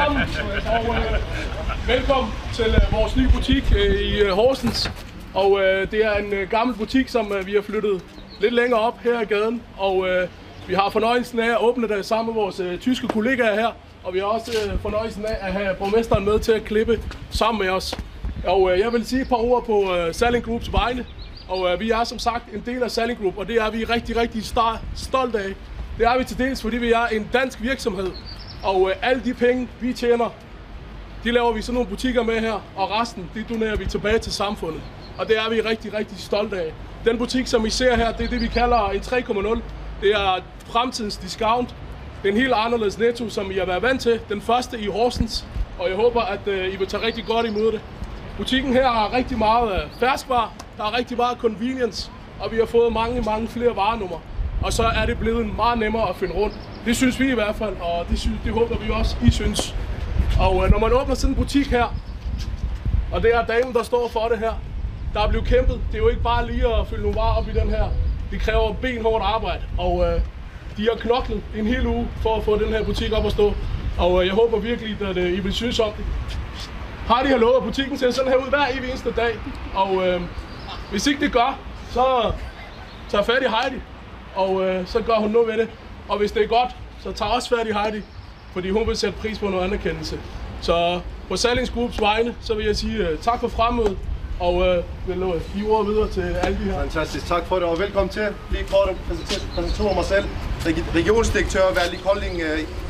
sammen, og velkommen til vores nye butik i Horsens. Og det er en gammel butik, som vi har flyttet lidt længere op her i gaden. Og vi har fornøjelsen af at åbne det sammen med vores tyske kollegaer her. Og vi har også fornøjelsen af at have borgmesteren med til at klippe sammen med os. Og jeg vil sige et par ord på Salling Groups vegne. Og vi er som sagt en del af Salling Group, og det er vi rigtig stolte af. Det er vi til dels, fordi vi er en dansk virksomhed. Og alle de penge, vi tjener, de laver vi sådan nogle butikker med her, og resten, det donerer vi tilbage til samfundet. Og det er vi rigtig stolte af. Den butik, som I ser her, det er det, vi kalder en 3.0. Det er fremtidens discount. Det er en helt anderledes Netto, som I har været vant til. Den første i Horsens, og jeg håber, at I vil tage rigtig godt imod det. Butikken her har rigtig meget ferskvarer, der er rigtig meget convenience, og vi har fået mange flere varenummer. Og så er det blevet meget nemmere at finde rundt. Det synes vi i hvert fald, og det håber vi også, I synes. Og når man åbner sådan en butik her, og det er damen, der står for det her, der er blevet kæmpet. Det er jo ikke bare lige at fylde nogle varer op i den her. Det kræver benhårdt arbejde, og de har knoklet en hel uge for at få den her butik op at stå. Og jeg håber virkelig, at I vil synes om det. Har de her lovet, at butikken ser sådan her ud hver evig eneste dag. Og hvis ikke det gør, så tager fat i Heidi, og så gør hun noget ved det. Og hvis det er godt, så tager også fat i Heidi, fordi hun vil sætte pris på noget anerkendelse. Så på Salling Groups vegne, så vil jeg sige tak for fremmødet, og vil give ordet videre til alle de her. Fantastisk, tak for det, og velkommen til. Lige kort præsentere mig selv. Regionsdirektør Valdi Kolding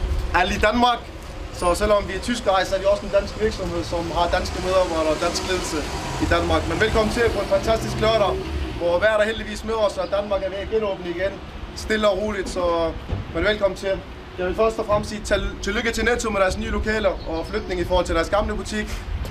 i Danmark. Så selvom vi er tyskere, så er vi også en dansk virksomhed, som har danske medarbejdere og dansk ledelse i Danmark. Men velkommen til på en fantastisk lørdag, hvor hver der heldigvis med os, og Danmark er ved at genåbne igen. Stille og roligt, så velkommen til. Jeg vil først og fremmest sige tillykke til Netto med deres nye lokaler og flytning i forhold til deres gamle butik.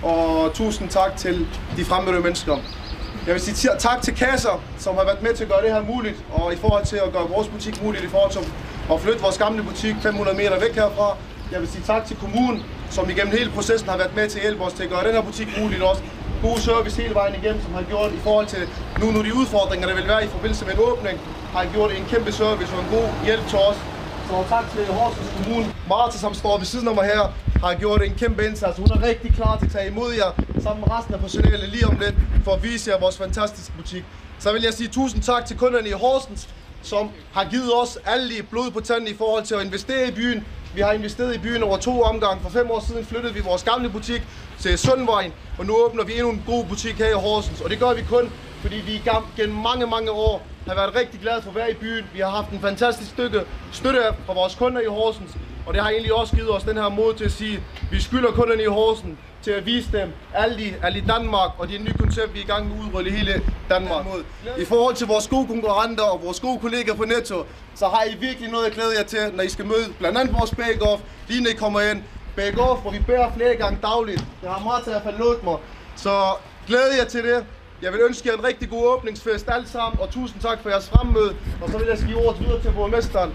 Og tusind tak til de fremmødte mennesker. Jeg vil sige tak til Kasser, som har været med til at gøre det her muligt, og i forhold til at gøre vores butik muligt, i forhold til at flytte vores gamle butik 500 meter væk herfra. Jeg vil sige tak til kommunen, som igennem hele processen har været med til at hjælpe os til at gøre den her butik muligt også. God service hele vejen igennem, som har gjort i forhold til nu de udfordringer, der vil være i forbindelse med en åbning, har gjort en kæmpe service og en god hjælp til os. Så tak til Horsens Kommune. Marta, som står ved siden af mig her, har gjort en kæmpe indsats. Hun er rigtig klar til at tage imod jer, sammen med resten af personalet lige om lidt, for at vise jer vores fantastiske butik. Så vil jeg sige tusind tak til kunderne i Horsens, som har givet os alle blod på tanden i forhold til at investere i byen. Vi har investeret i byen over 2 omgange. For 5 år siden flyttede vi vores gamle butik til Sundvejen, og nu åbner vi endnu en god butik her i Horsens. Og det gør vi kun, fordi vi gennem mange år har været rigtig glade for at være i byen. Vi har haft en fantastisk støtte fra vores kunder i Horsens, og det har egentlig også givet os den her mod til at sige, at vi skylder kunderne i Horsens til at vise dem alle i Danmark, og det er et nyt koncept, vi er i gang med at udrulle i hele Danmark. I forhold til vores gode konkurrenter og vores gode kolleger på Netto, så har I virkelig noget at glæde jer til, når I skal møde blandt andet vores bake-off, lige når I kommer ind. Bake-off, hvor vi bærer flere gange dagligt. Det har Marta i hvert fald lovet mig. Så glæder jer til det. Jeg vil ønske jer en rigtig god åbningsfest alle sammen, og tusind tak for jeres fremmøde. Og så vil jeg give ordet videre til borgmesteren.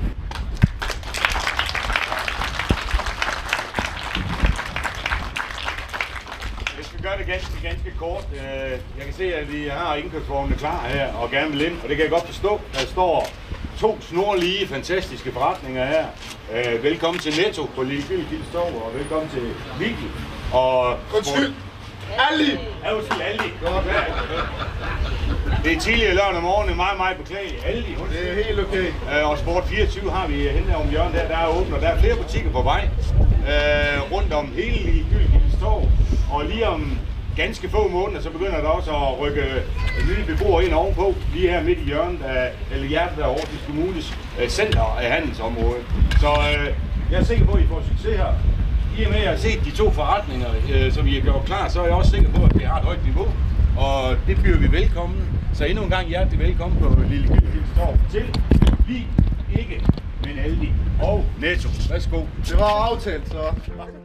Jeg skal gøre det ganske kort. Jeg kan se, at vi har indkøbsvognene klar her og gerne vil ind, og det kan jeg godt forstå. Der står 2 snorlige, fantastiske forretninger her. Velkommen til Netto på Lille Gyldkildes Torv, og velkommen til Vicky. Og undskyld! Aldi! Ja, undskyld, Aldi. Det er tidligere lørdag morgen, det er meget beklageligt. Aldi, det er helt okay. Og Sport 24 har vi henne om hjørnet der er åbent, og der er flere butikker på vej. Rundt om hele Lille Gyldkildes Torv. Og lige om ganske få måneder, så begynder der også at rykke nye beboere ind ovenpå, lige her midt i hjørnet af hjertet af Horsens Kommunes center af handelsområdet. Så jeg er sikker på, at I får succes her. I og med at jeg har set de 2 forretninger, som I har gjort klar, så er jeg også sikker på, at vi har et højt niveau. Og det byder vi velkommen. Så endnu en gang hjertelig velkommen på Lille Gyldkildes Torv til Vi ikke, men Aldi og Netto. Værsgo. Det var aftalt, så.